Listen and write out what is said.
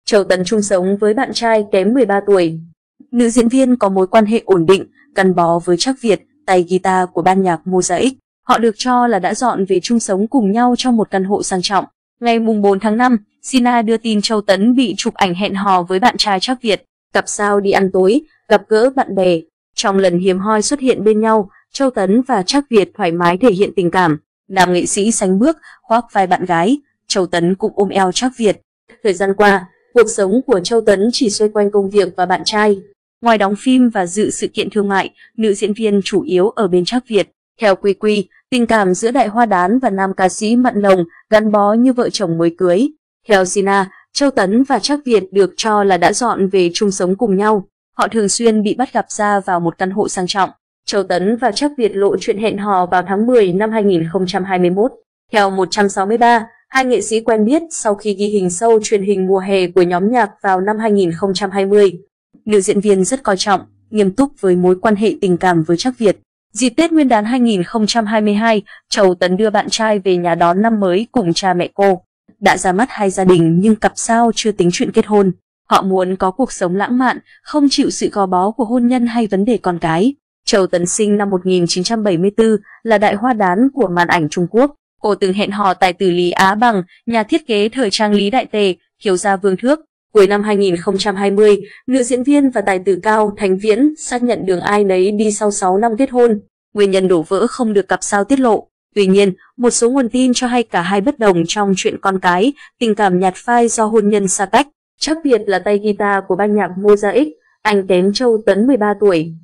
Châu Tấn chung sống với bạn trai kém 13 tuổi. Nữ diễn viên có mối quan hệ ổn định, gắn bó với Trác Việt, tay guitar của ban nhạc Mosaic. Họ được cho là đã dọn về chung sống cùng nhau trong một căn hộ sang trọng. Ngày 4 tháng 5, Sina đưa tin Châu Tấn bị chụp ảnh hẹn hò với bạn trai Trác Việt. Cặp sao đi ăn tối, gặp gỡ bạn bè. Trong lần hiếm hoi xuất hiện bên nhau, Châu Tấn và Trác Việt thoải mái thể hiện tình cảm. Nam nghệ sĩ sánh bước, khoác vai bạn gái. Châu Tấn cũng ôm eo Trác Việt. Thời gian qua, cuộc sống của Châu Tấn chỉ xoay quanh công việc và bạn trai. Ngoài đóng phim và dự sự kiện thương mại, nữ diễn viên chủ yếu ở bên Trác Việt. Theo Quy Quy, tình cảm giữa đại hoa đán và nam ca sĩ Mận Lồng gắn bó như vợ chồng mới cưới. Theo Sina, Châu Tấn và Trác Việt được cho là đã dọn về chung sống cùng nhau. Họ thường xuyên bị bắt gặp ra vào một căn hộ sang trọng. Châu Tấn và Trác Việt lộ chuyện hẹn hò vào tháng 10 năm 2021. Theo 163, hai nghệ sĩ quen biết sau khi ghi hình show truyền hình mùa hè của nhóm nhạc vào năm 2020. Nữ diễn viên rất coi trọng, nghiêm túc với mối quan hệ tình cảm với Trác Việt. Dịp Tết Nguyên đán 2022, Châu Tấn đưa bạn trai về nhà đón năm mới cùng cha mẹ cô. Đã ra mắt hai gia đình nhưng cặp sao chưa tính chuyện kết hôn. Họ muốn có cuộc sống lãng mạn, không chịu sự gò bó của hôn nhân hay vấn đề con cái. Châu Tấn sinh năm 1974, là đại hoa đán của màn ảnh Trung Quốc. Cô từng hẹn hò tài tử Lý Á Bằng, nhà thiết kế thời trang Lý Đại Tề, thiếu gia Vương Thước. Cuối năm 2020, nữ diễn viên và tài tử Cao Thành Viễn xác nhận đường ai nấy đi sau 6 năm kết hôn. Nguyên nhân đổ vỡ không được cặp sao tiết lộ. Tuy nhiên, một số nguồn tin cho hay cả hai bất đồng trong chuyện con cái, tình cảm nhạt phai do hôn nhân xa cách. Trác Việt là tay guitar của ban nhạc Mosaic, anh kém Châu Tấn 13 tuổi.